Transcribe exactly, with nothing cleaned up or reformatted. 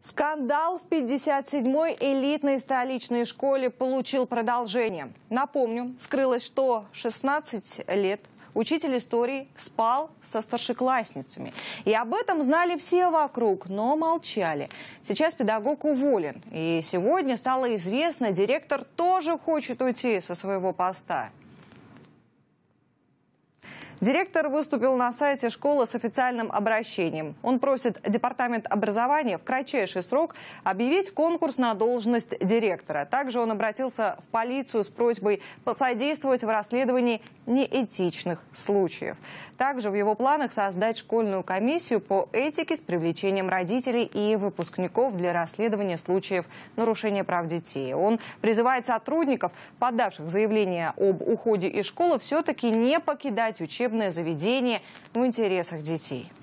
Скандал в пятьдесят седьмой элитной столичной школе получил продолжение. Напомню, вскрылось, что шестнадцать лет учитель истории спал со старшеклассницами. И об этом знали все вокруг, но молчали. Сейчас педагог уволен. И сегодня стало известно, директор тоже хочет уйти со своего поста. Директор выступил на сайте школы с официальным обращением. Он просит Департамент образования в кратчайший срок объявить конкурс на должность директора. Также он обратился в полицию с просьбой посодействовать в расследовании неэтичных случаев. Также в его планах создать школьную комиссию по этике с привлечением родителей и выпускников для расследования случаев нарушения прав детей. Он призывает сотрудников, подавших заявление об уходе из школы, все-таки не покидать учебное заведение в интересах детей.